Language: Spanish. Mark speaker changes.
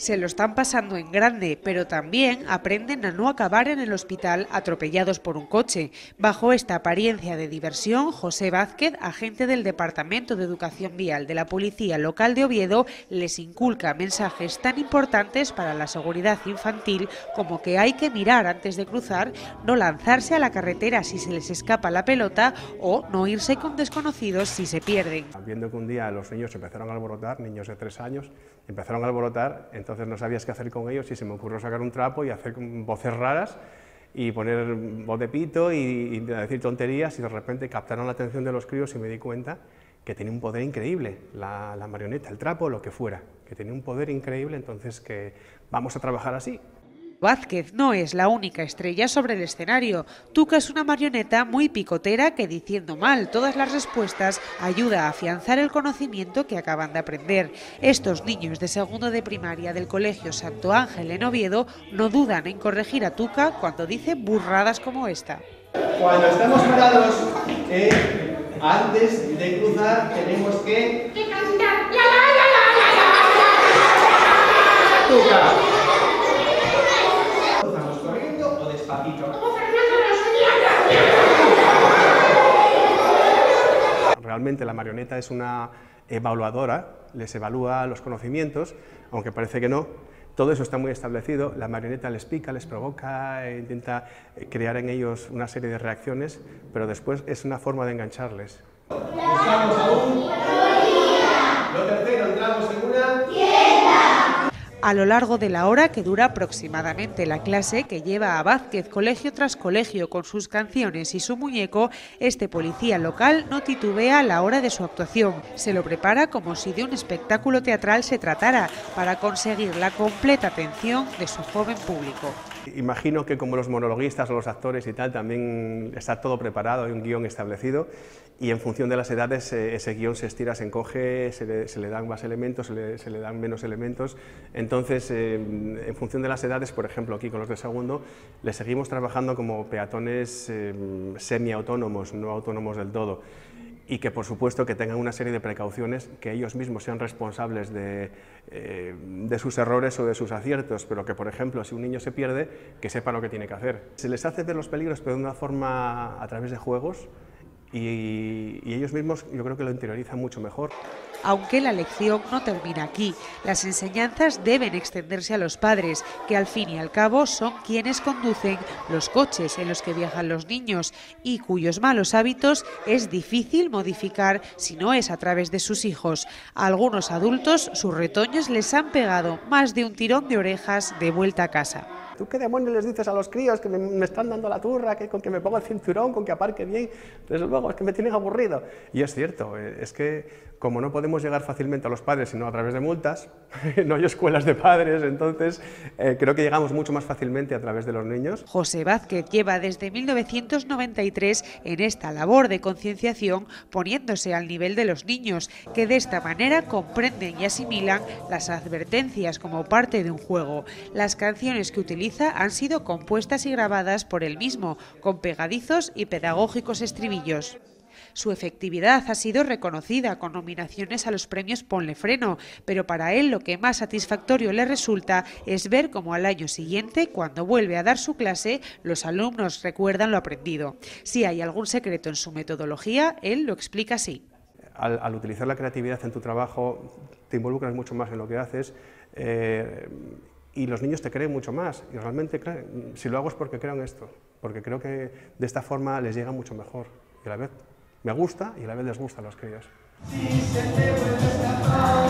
Speaker 1: Se lo están pasando en grande, pero también aprenden a no acabar en el hospital atropellados por un coche. Bajo esta apariencia de diversión, José Vázquez, agente del Departamento de Educación Vial de la Policía Local de Oviedo, les inculca mensajes tan importantes para la seguridad infantil como que hay que mirar antes de cruzar, no lanzarse a la carretera si se les escapa la pelota o no irse con desconocidos si se pierden.
Speaker 2: Viendo que un día los niños empezaron a alborotar, niños de 3 años, empezaron a alborotar, entonces no sabías qué hacer con ellos y se me ocurrió sacar un trapo y hacer voces raras y poner voz de pito y decir tonterías, y de repente captaron la atención de los críos y me di cuenta que tenía un poder increíble, la marioneta, el trapo, lo que fuera, que tenía un poder increíble, entonces que vamos a trabajar así.
Speaker 1: Vázquez no es la única estrella sobre el escenario. Tuca es una marioneta muy picotera que, diciendo mal todas las respuestas, ayuda a afianzar el conocimiento que acaban de aprender. Estos niños de segundo de primaria del Colegio Santo Ángel en Oviedo no dudan en corregir a Tuca cuando dice burradas como esta.
Speaker 3: Cuando estamos parados, antes de cruzar tenemos que cantar la la la la la la. Tuca.
Speaker 2: Realmente la marioneta es una evaluadora, les evalúa los conocimientos, aunque parece que no. Todo eso está muy establecido, la marioneta les pica, les provoca, intenta crear en ellos una serie de reacciones, pero después es una forma de engancharles.
Speaker 3: Buscamos aún. Lo tercero, entramos en una tienda.
Speaker 1: A lo largo de la hora que dura aproximadamente la clase que lleva a Vázquez colegio tras colegio con sus canciones y su muñeco, este policía local no titubea a la hora de su actuación. Se lo prepara como si de un espectáculo teatral se tratara, para conseguir la completa atención de su joven público.
Speaker 2: Imagino que como los monologuistas o los actores y tal, también está todo preparado, hay un guión establecido y en función de las edades ese guión se estira, se encoge, se le dan más elementos, se le dan menos elementos. Entonces, en función de las edades, por ejemplo aquí con los de segundo, les seguimos trabajando como peatones semiautónomos, no autónomos del todo. Y que por supuesto que tengan una serie de precauciones, que ellos mismos sean responsables de sus errores o de sus aciertos, pero que por ejemplo si un niño se pierde, que sepa lo que tiene que hacer. Se les hace ver los peligros pero de una forma a través de juegos y ellos mismos yo creo que lo interiorizan mucho mejor.
Speaker 1: Aunque la lección no termina aquí, las enseñanzas deben extenderse a los padres, que al fin y al cabo son quienes conducen los coches en los que viajan los niños y cuyos malos hábitos es difícil modificar si no es a través de sus hijos. A algunos adultos sus retoños les han pegado más de un tirón de orejas de vuelta a casa.
Speaker 2: ¿Tú qué demonios les dices a los críos que me están dando la turra, que con que me ponga el cinturón, con que aparque bien? Desde luego, es que me tienen aburrido. Y es cierto, es que como no podemos llegar fácilmente a los padres sino a través de multas, no hay escuelas de padres, entonces creo que llegamos mucho más fácilmente a través de los niños.
Speaker 1: José Vázquez lleva desde 1993 en esta labor de concienciación, poniéndose al nivel de los niños, que de esta manera comprenden y asimilan las advertencias como parte de un juego. Las canciones que utiliza han sido compuestas y grabadas por él mismo, con pegadizos y pedagógicos estribillos. Su efectividad ha sido reconocida con nominaciones a los premios Ponle Freno, pero para él lo que más satisfactorio le resulta es ver cómo al año siguiente, cuando vuelve a dar su clase, los alumnos recuerdan lo aprendido. Si hay algún secreto en su metodología, él lo explica así.
Speaker 2: Al utilizar la creatividad en tu trabajo, te involucras mucho más en lo que haces, y los niños te creen mucho más, y realmente si lo hago es porque creo en esto, porque creo que de esta forma les llega mucho mejor, y a la vez me gusta y a la vez les gusta a los críos.